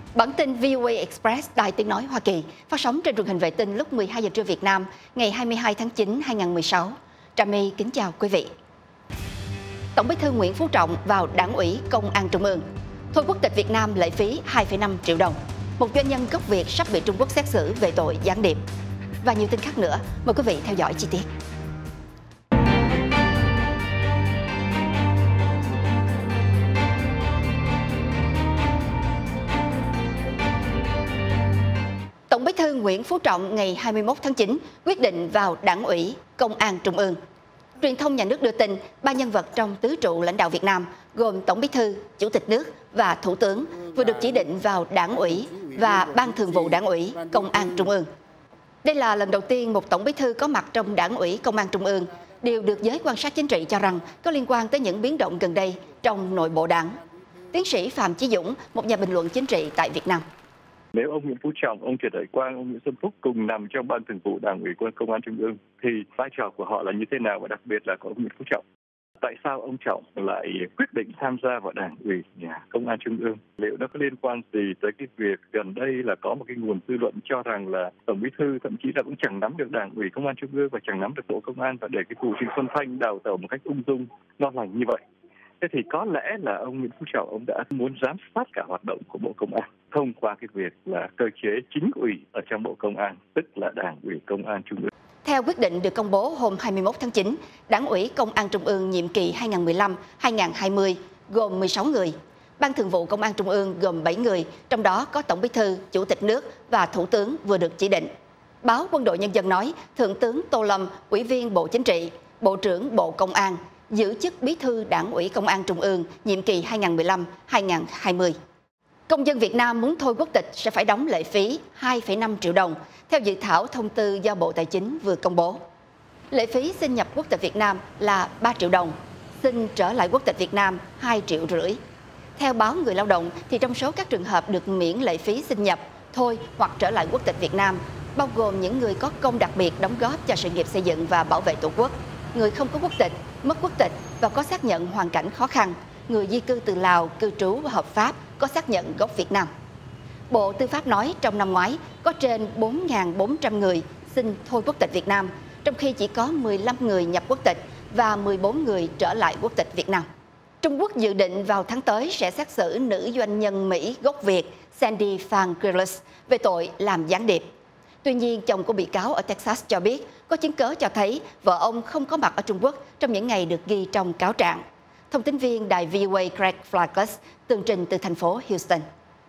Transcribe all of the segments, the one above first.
Bản tin VOA Express, Đài Tiếng nói Hoa Kỳ, phát sóng trên truyền hình vệ tinh lúc 12 giờ trưa Việt Nam, ngày 22 tháng 9, 2016. Trà My kính chào quý vị. Tổng Bí thư Nguyễn Phú Trọng vào Đảng ủy Công an Trung ương. Thôi quốc tịch Việt Nam lệ phí 2,5 triệu đồng. Một doanh nhân gốc Việt sắp bị Trung Quốc xét xử về tội gián điệp. Và nhiều tin khác nữa, mời quý vị theo dõi chi tiết. Tổng Bí thư Nguyễn Phú Trọng ngày 21 tháng 9 quyết định vào Đảng ủy Công an Trung ương. Truyền thông nhà nước đưa tin, ba nhân vật trong tứ trụ lãnh đạo Việt Nam gồm Tổng Bí thư, Chủ tịch nước và Thủ tướng vừa được chỉ định vào Đảng ủy và Ban Thường vụ Đảng ủy Công an Trung ương. Đây là lần đầu tiên một Tổng Bí thư có mặt trong Đảng ủy Công an Trung ương, điều được giới quan sát chính trị cho rằng có liên quan tới những biến động gần đây trong nội bộ Đảng. Tiến sĩ Phạm Chí Dũng, một nhà bình luận chính trị tại Việt Nam. Nếu ông Nguyễn Phú Trọng, ông Trần Đại Quang, ông Nguyễn Xuân Phúc cùng nằm trong Ban Thường vụ Đảng ủy Công an Trung ương thì vai trò của họ là như thế nào, và đặc biệt là của ông Nguyễn Phú Trọng? Tại sao ông Trọng lại quyết định tham gia vào Đảng ủy Công an Trung ương? Liệu nó có liên quan gì tới cái việc gần đây là có một cái nguồn dư luận cho rằng là Tổng Bí thư thậm chí là cũng chẳng nắm được Đảng ủy Công an Trung ương và chẳng nắm được Bộ Công an, và để cái vụ Trịnh Xuân Thanh đào tẩu một cách ung dung, ngon lành như vậy? Thế thì có lẽ là ông Nguyễn Phú Trọng ông đã muốn giám sát cả hoạt động của Bộ Công an thông qua cái việc là cơ chế chính ủy ở trong Bộ Công an, tức là Đảng ủy Công an Trung ương. Theo quyết định được công bố hôm 21 tháng 9, Đảng ủy Công an Trung ương nhiệm kỳ 2015-2020 gồm 16 người. Ban Thường vụ Công an Trung ương gồm 7 người, trong đó có Tổng Bí thư, Chủ tịch nước và Thủ tướng vừa được chỉ định. Báo Quân đội Nhân dân nói, Thượng tướng Tô Lâm, Ủy viên Bộ Chính trị, Bộ trưởng Bộ Công an, giữ chức Bí thư Đảng ủy Công an Trung ương nhiệm kỳ 2015-2020. Công dân Việt Nam muốn thôi quốc tịch sẽ phải đóng lệ phí 2,5 triệu đồng, theo dự thảo thông tư do Bộ Tài chính vừa công bố. Lệ phí xin nhập quốc tịch Việt Nam là 3 triệu đồng, xin trở lại quốc tịch Việt Nam 2,5 triệu. Theo báo Người Lao động, thì trong số các trường hợp được miễn lệ phí xin nhập, thôi hoặc trở lại quốc tịch Việt Nam, bao gồm những người có công đặc biệt đóng góp cho sự nghiệp xây dựng và bảo vệ Tổ quốc, người không có quốc tịch, mất quốc tịch và có xác nhận hoàn cảnh khó khăn, người di cư từ Lào, cư trú và hợp pháp, có xác nhận gốc Việt Nam. Bộ Tư pháp nói trong năm ngoái có trên 4.400 người xin thôi quốc tịch Việt Nam, trong khi chỉ có 15 người nhập quốc tịch và 14 người trở lại quốc tịch Việt Nam. Trung Quốc dự định vào tháng tới sẽ xét xử nữ doanh nhân Mỹ gốc Việt Sandy Phan Gillis về tội làm gián điệp. Tuy nhiên, chồng của bị cáo ở Texas cho biết có chứng cớ cho thấy vợ ông không có mặt ở Trung Quốc trong những ngày được ghi trong cáo trạng. Thông tin viên đài VOA Craig Flaggles tường trình từ thành phố Houston.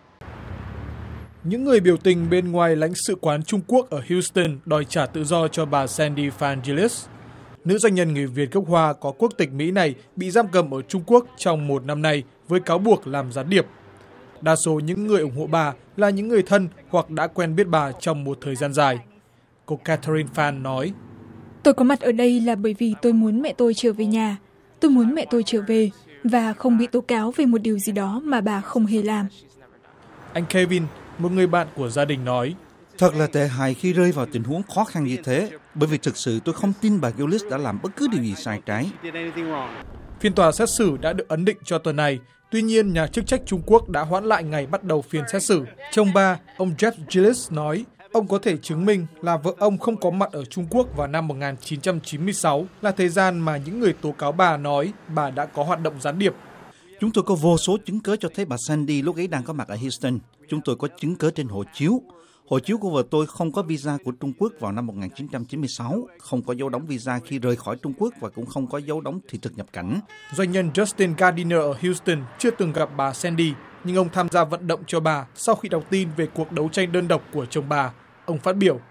Những người biểu tình bên ngoài lãnh sự quán Trung Quốc ở Houston đòi trả tự do cho bà Sandy Phan Gillis. Nữ doanh nhân người Việt gốc Hoa có quốc tịch Mỹ này bị giam cầm ở Trung Quốc trong 1 năm nay với cáo buộc làm gián điệp. Đa số những người ủng hộ bà là những người thân hoặc đã quen biết bà trong một thời gian dài. Cô Catherine Phan nói: Tôi có mặt ở đây là bởi vì tôi muốn mẹ tôi trở về nhà. Tôi muốn mẹ tôi trở về và không bị tố cáo về một điều gì đó mà bà không hề làm. Anh Kevin, một người bạn của gia đình nói: Thật là tệ hại khi rơi vào tình huống khó khăn như thế, bởi vì thực sự tôi không tin bà Gillis đã làm bất cứ điều gì sai trái. Phiên tòa xét xử đã được ấn định cho tuần này. Tuy nhiên, nhà chức trách Trung Quốc đã hoãn lại ngày bắt đầu phiên xét xử. Chồng bà, ông Jeff Gillis nói, ông có thể chứng minh là vợ ông không có mặt ở Trung Quốc vào năm 1996, là thời gian mà những người tố cáo bà nói bà đã có hoạt động gián điệp. Chúng tôi có vô số chứng cớ cho thấy bà Sandy lúc ấy đang có mặt ở Houston. Chúng tôi có chứng cớ trên hộ chiếu. Hộ chiếu của vợ tôi không có visa của Trung Quốc vào năm 1996, không có dấu đóng visa khi rời khỏi Trung Quốc và cũng không có dấu đóng thị thực nhập cảnh. Doanh nhân Justin Gardiner ở Houston chưa từng gặp bà Sandy, nhưng ông tham gia vận động cho bà sau khi đọc tin về cuộc đấu tranh đơn độc của chồng bà. Ông phát biểu: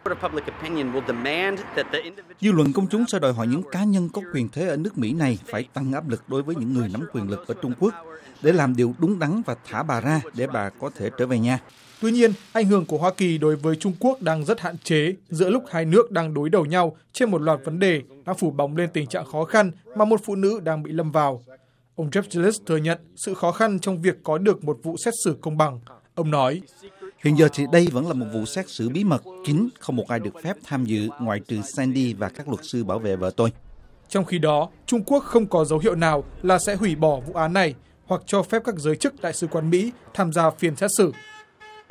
Dư luận công chúng sẽ đòi hỏi những cá nhân có quyền thế ở nước Mỹ này phải tăng áp lực đối với những người nắm quyền lực ở Trung Quốc để làm điều đúng đắn và thả bà ra để bà có thể trở về nhà. Tuy nhiên, ảnh hưởng của Hoa Kỳ đối với Trung Quốc đang rất hạn chế giữa lúc hai nước đang đối đầu nhau trên một loạt vấn đề đang phủ bóng lên tình trạng khó khăn mà một phụ nữ đang bị lâm vào. Ông Jeff Gillis thừa nhận sự khó khăn trong việc có được một vụ xét xử công bằng. Ông nói: Hiện giờ thì đây vẫn là một vụ xét xử bí mật, kín, không một ai được phép tham dự ngoại trừ Sandy và các luật sư bảo vệ vợ tôi. Trong khi đó, Trung Quốc không có dấu hiệu nào là sẽ hủy bỏ vụ án này hoặc cho phép các giới chức đại sứ quán Mỹ tham gia phiên xét xử.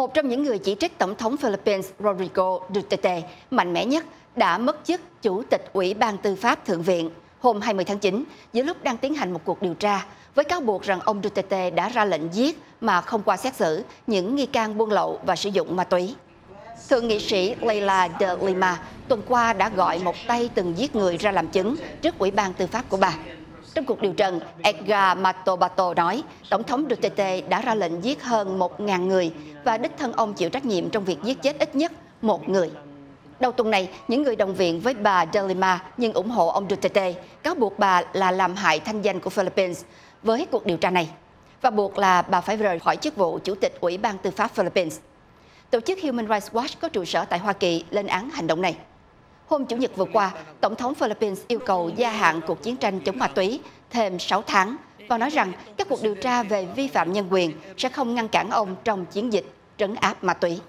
Một trong những người chỉ trích Tổng thống Philippines Rodrigo Duterte mạnh mẽ nhất đã mất chức Chủ tịch Ủy ban Tư pháp Thượng viện hôm 20 tháng 9 giữa lúc đang tiến hành một cuộc điều tra với cáo buộc rằng ông Duterte đã ra lệnh giết mà không qua xét xử những nghi can buôn lậu và sử dụng ma túy. Thượng nghị sĩ Leila de Lima tuần qua đã gọi một tay từng giết người ra làm chứng trước Ủy ban Tư pháp của bà. Trong cuộc điều trần, Edgar Matobato nói Tổng thống Duterte đã ra lệnh giết hơn 1.000 người và đích thân ông chịu trách nhiệm trong việc giết chết ít nhất một người. Đầu tuần này, những người đồng viện với bà de Lima nhưng ủng hộ ông Duterte cáo buộc bà là làm hại thanh danh của Philippines với cuộc điều tra này và buộc là bà phải rời khỏi chức vụ Chủ tịch Ủy ban Tư pháp Philippines. Tổ chức Human Rights Watch có trụ sở tại Hoa Kỳ lên án hành động này. Hôm Chủ nhật vừa qua, Tổng thống Philippines yêu cầu gia hạn cuộc chiến tranh chống ma túy thêm 6 tháng và nói rằng các cuộc điều tra về vi phạm nhân quyền sẽ không ngăn cản ông trong chiến dịch trấn áp ma túy.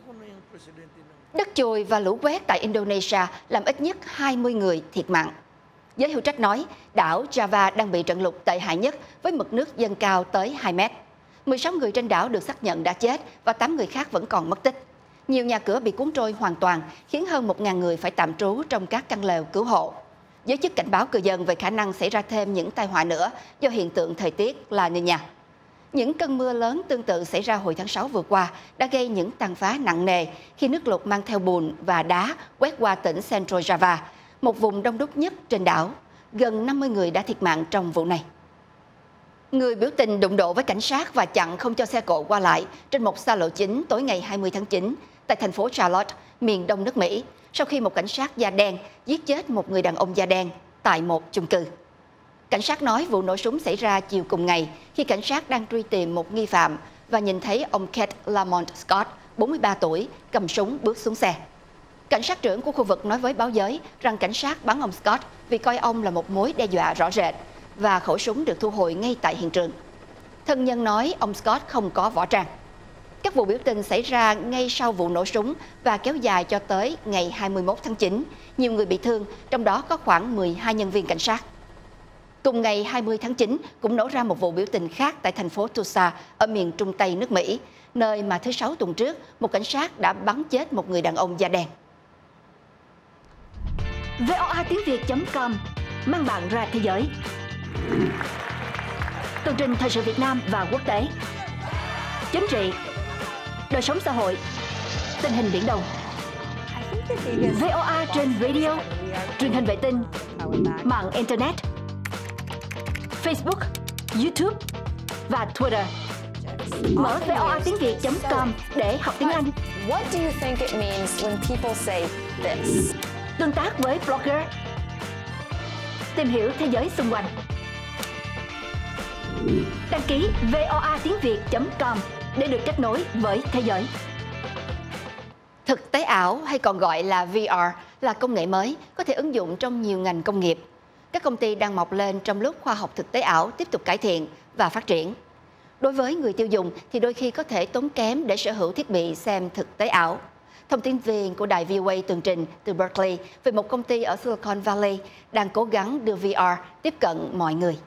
Đất chồi và lũ quét tại Indonesia làm ít nhất 20 người thiệt mạng. Giới hữu trách nói đảo Java đang bị trận lụt tệ hại nhất với mực nước dâng cao tới 2 mét. 16 người trên đảo được xác nhận đã chết và 8 người khác vẫn còn mất tích. Nhiều nhà cửa bị cuốn trôi hoàn toàn, khiến hơn 1.000 người phải tạm trú trong các căn lều cứu hộ. Giới chức cảnh báo cư dân về khả năng xảy ra thêm những tai họa nữa do hiện tượng thời tiết La Niña. Những cơn mưa lớn tương tự xảy ra hồi tháng 6 vừa qua đã gây những tàn phá nặng nề khi nước lụt mang theo bùn và đá quét qua tỉnh Central Java, một vùng đông đúc nhất trên đảo. Gần 50 người đã thiệt mạng trong vụ này. Người biểu tình đụng độ với cảnh sát và chặn không cho xe cộ qua lại trên một xa lộ chính tối ngày 20 tháng 9 tại thành phố Charlotte, miền đông nước Mỹ, sau khi một cảnh sát da đen giết chết một người đàn ông da đen tại một chung cư. Cảnh sát nói vụ nổ súng xảy ra chiều cùng ngày khi cảnh sát đang truy tìm một nghi phạm và nhìn thấy ông Keith Lamont Scott, 43 tuổi, cầm súng bước xuống xe. Cảnh sát trưởng của khu vực nói với báo giới rằng cảnh sát bắn ông Scott vì coi ông là một mối đe dọa rõ rệt và khẩu súng được thu hồi ngay tại hiện trường. Thân nhân nói ông Scott không có võ trang. Các vụ biểu tình xảy ra ngay sau vụ nổ súng và kéo dài cho tới ngày 21 tháng 9. Nhiều người bị thương, trong đó có khoảng 12 nhân viên cảnh sát. Cùng ngày 20 tháng 9 cũng nổ ra một vụ biểu tình khác tại thành phố Tulsa ở miền Trung Tây nước Mỹ, nơi mà thứ Sáu tuần trước một cảnh sát đã bắn chết một người đàn ông da đen. VOA tiếng Việt.com mang bạn ra thế giới. Tường trình thời sự Việt Nam và quốc tế, chính trị, đời sống xã hội, tình hình biển Đông. VOA trên radio, truyền hình vệ tinh, mạng internet, Facebook, YouTube và Twitter. Mở VOA tiếng Việt.com để học tiếng Anh. What do you think it means when people say this? Tương tác với blogger. Tìm hiểu thế giới xung quanh. Đăng ký VOA tiếng Việt.com để được kết nối với thế giới. Thực tế ảo hay còn gọi là VR là công nghệ mới có thể ứng dụng trong nhiều ngành công nghiệp. Các công ty đang mọc lên trong lúc khoa học thực tế ảo tiếp tục cải thiện và phát triển. Đối với người tiêu dùng thì đôi khi có thể tốn kém để sở hữu thiết bị xem thực tế ảo. Thông tin viên của đài VOA tường trình từ Berkeley về một công ty ở Silicon Valley đang cố gắng đưa VR tiếp cận mọi người.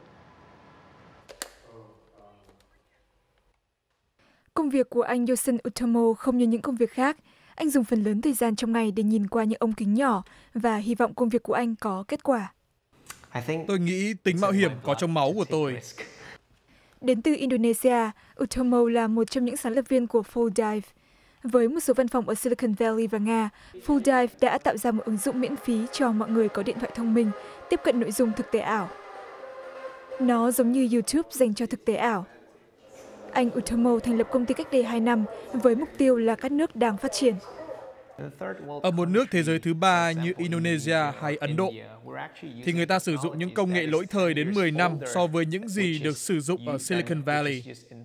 Công việc của anh Yosin Utomo không như những công việc khác. Anh dùng phần lớn thời gian trong ngày để nhìn qua những ống kính nhỏ và hy vọng công việc của anh có kết quả. Tôi nghĩ tính mạo hiểm có trong máu của tôi. Đến từ Indonesia, Utomo là một trong những sáng lập viên của Full Dive. Với một số văn phòng ở Silicon Valley và Nga, Full Dive đã tạo ra một ứng dụng miễn phí cho mọi người có điện thoại thông minh tiếp cận nội dung thực tế ảo. Nó giống như YouTube dành cho thực tế ảo. Anh Utomo thành lập công ty cách đây 2 năm với mục tiêu là các nước đang phát triển. Ở một nước thế giới thứ ba như Indonesia hay Ấn Độ, thì người ta sử dụng những công nghệ lỗi thời đến 10 năm so với những gì được sử dụng ở Silicon Valley.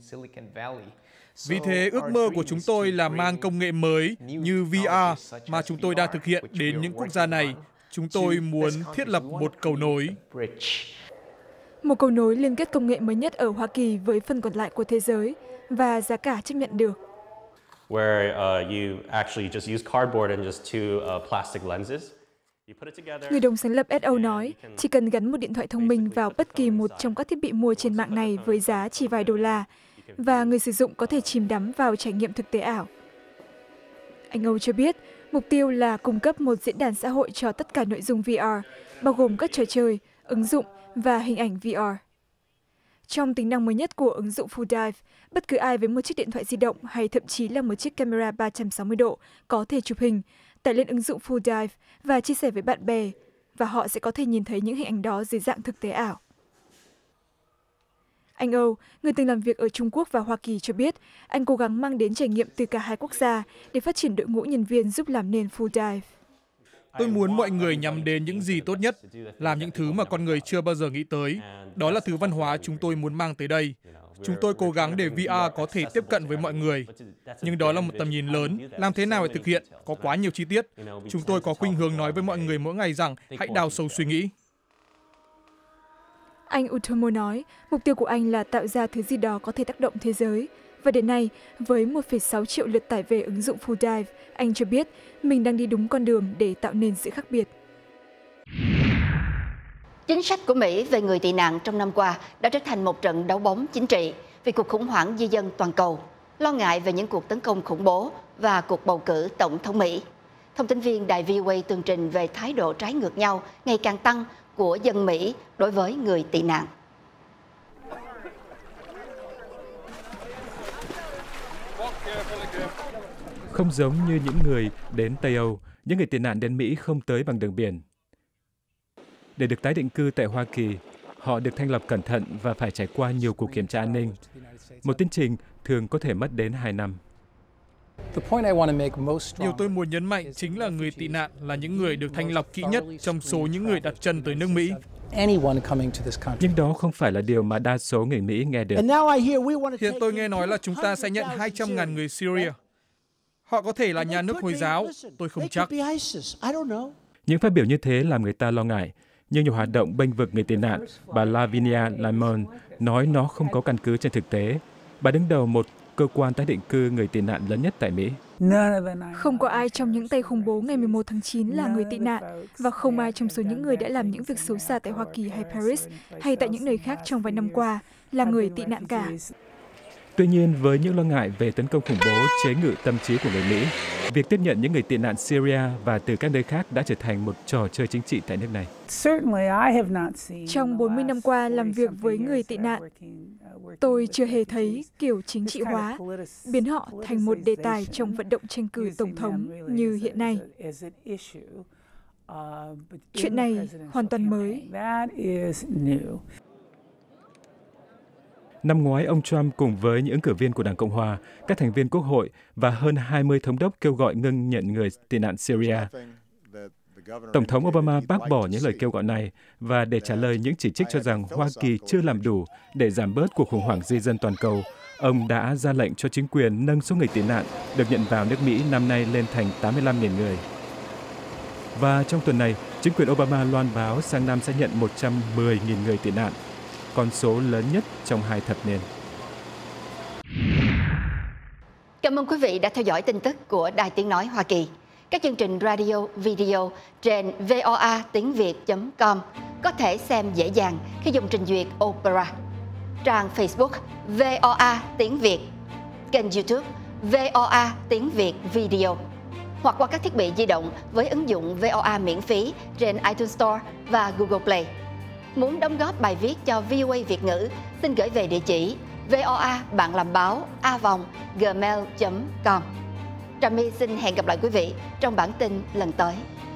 Vì thế, ước mơ của chúng tôi là mang công nghệ mới như VR mà chúng tôi đã thực hiện đến những quốc gia này. Chúng tôi muốn thiết lập một cầu nối. Một cầu nối liên kết công nghệ mới nhất ở Hoa Kỳ với phần còn lại của thế giới và giá cả chấp nhận được. Người đồng sáng lập SO nói, chỉ cần gắn một điện thoại thông minh vào bất kỳ một trong các thiết bị mua trên mạng này với giá chỉ vài $, và người sử dụng có thể chìm đắm vào trải nghiệm thực tế ảo. Anh Âu cho biết, mục tiêu là cung cấp một diễn đàn xã hội cho tất cả nội dung VR, bao gồm các trò chơi, ứng dụng và hình ảnh VR. Trong tính năng mới nhất của ứng dụng Full Dive, bất cứ ai với một chiếc điện thoại di động hay thậm chí là một chiếc camera 360 độ có thể chụp hình, tải lên ứng dụng Full Dive và chia sẻ với bạn bè, và họ sẽ có thể nhìn thấy những hình ảnh đó dưới dạng thực tế ảo. Anh Âu, người từng làm việc ở Trung Quốc và Hoa Kỳ cho biết, anh cố gắng mang đến trải nghiệm từ cả hai quốc gia để phát triển đội ngũ nhân viên giúp làm nên Full Dive. Tôi muốn mọi người nhắm đến những gì tốt nhất, làm những thứ mà con người chưa bao giờ nghĩ tới. Đó là thứ văn hóa chúng tôi muốn mang tới đây. Chúng tôi cố gắng để VR có thể tiếp cận với mọi người. Nhưng đó là một tầm nhìn lớn, làm thế nào để thực hiện, có quá nhiều chi tiết. Chúng tôi có khuynh hướng nói với mọi người mỗi ngày rằng hãy đào sâu suy nghĩ. Anh Utomo nói, mục tiêu của anh là tạo ra thứ gì đó có thể tác động thế giới. Và đến nay, với 1,6 triệu lượt tải về ứng dụng Full Dive, anh cho biết mình đang đi đúng con đường để tạo nên sự khác biệt. Chính sách của Mỹ về người tị nạn trong năm qua đã trở thành một trận đấu bóng chính trị vì cuộc khủng hoảng di dân toàn cầu, lo ngại về những cuộc tấn công khủng bố và cuộc bầu cử tổng thống Mỹ. Thông tin viên đài VOA tường trình về thái độ trái ngược nhau ngày càng tăng của dân Mỹ đối với người tị nạn. Không giống như những người đến Tây Âu, những người tị nạn đến Mỹ không tới bằng đường biển. Để được tái định cư tại Hoa Kỳ, họ được thanh lọc cẩn thận và phải trải qua nhiều cuộc kiểm tra an ninh. Một tiến trình thường có thể mất đến 2 năm. Điều tôi muốn nhấn mạnh chính là người tị nạn là những người được thanh lọc kỹ nhất trong số những người đặt chân tới nước Mỹ. Nhưng đó không phải là điều mà đa số người Mỹ nghe được. Hiện tôi nghe nói là chúng ta sẽ nhận 200.000 người Syria. Họ có thể là nhà nước Hồi giáo, tôi không chắc. Những phát biểu như thế làm người ta lo ngại. Nhưng nhiều hoạt động bênh vực người tị nạn, bà Lavinia Limon nói nó không có căn cứ trên thực tế. Bà đứng đầu một cơ quan tái định cư người tị nạn lớn nhất tại Mỹ. Không có ai trong những tay khủng bố ngày 11 tháng 9 là người tị nạn, và không ai trong số những người đã làm những việc xấu xa tại Hoa Kỳ hay Paris hay tại những nơi khác trong vài năm qua là người tị nạn cả. Tuy nhiên, với những lo ngại về tấn công khủng bố chế ngự tâm trí của người Mỹ, việc tiếp nhận những người tị nạn Syria và từ các nơi khác đã trở thành một trò chơi chính trị tại nước này. Trong 40 năm qua làm việc với người tị nạn, tôi chưa hề thấy kiểu chính trị hóa, biến họ thành một đề tài trong vận động tranh cử tổng thống như hiện nay. Chuyện này hoàn toàn mới. Năm ngoái, ông Trump cùng với những ứng cử viên của Đảng Cộng Hòa, các thành viên Quốc hội và hơn 20 thống đốc kêu gọi ngưng nhận người tị nạn Syria. Tổng thống Obama bác bỏ những lời kêu gọi này và để trả lời những chỉ trích cho rằng Hoa Kỳ chưa làm đủ để giảm bớt cuộc khủng hoảng di dân toàn cầu, ông đã ra lệnh cho chính quyền nâng số người tị nạn được nhận vào nước Mỹ năm nay lên thành 85.000 người. Và trong tuần này, chính quyền Obama loan báo sang năm sẽ nhận 110.000 người tị nạn, con số lớn nhất trong 2 thập niên. Cảm ơn quý vị đã theo dõi tin tức của Đài Tiếng Nói Hoa Kỳ. Các chương trình radio, video trên VOA tiếng Việt.com có thể xem dễ dàng khi dùng trình duyệt Opera. Trang Facebook VOA tiếng Việt, kênh YouTube VOA tiếng Việt Video, hoặc qua các thiết bị di động với ứng dụng VOA miễn phí trên iTunes Store và Google Play. Muốn đóng góp bài viết cho VOA Việt ngữ, xin gửi về địa chỉ voabanlambaao@gmail.com. Trà My xin hẹn gặp lại quý vị trong bản tin lần tới.